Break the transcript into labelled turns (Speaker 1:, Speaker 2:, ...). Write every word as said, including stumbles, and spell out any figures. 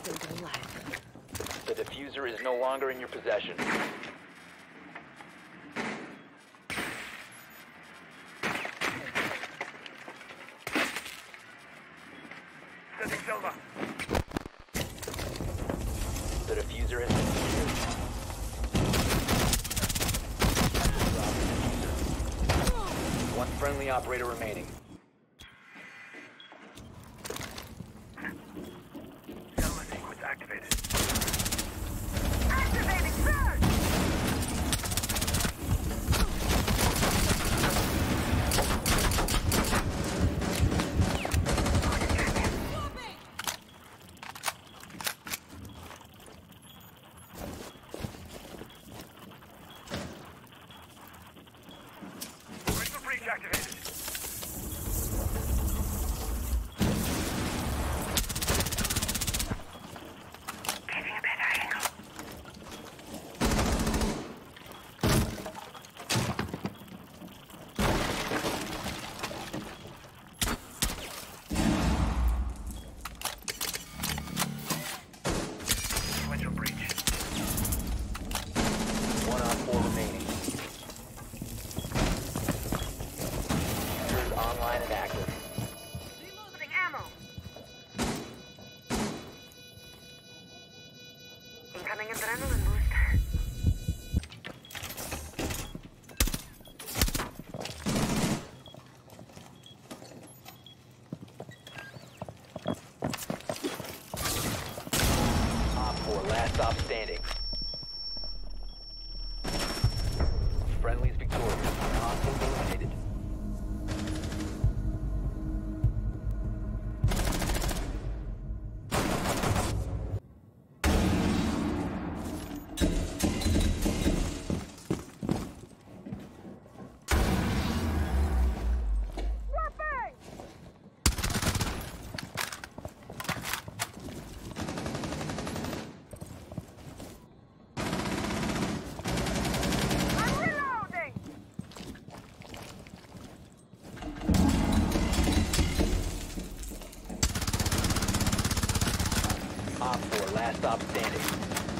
Speaker 1: Still alive.
Speaker 2: The diffuser is no longer in your possession.
Speaker 3: Setting Silva.
Speaker 2: The diffuser has been secured. One friendly operator remaining.
Speaker 3: Silva sequence activated.
Speaker 4: Activating surge!
Speaker 3: Crystal breach activated.
Speaker 4: Giving a better angle.
Speaker 3: Sequential breach.
Speaker 2: One on four remaining. Diffuser is online and active.
Speaker 4: Reloading ammo. Incoming adrenaline boost.
Speaker 2: Op four, last stop standing. Friendly's victorious. Hostiles eliminated.
Speaker 4: I'm reloading!
Speaker 2: Op four, last stop standing.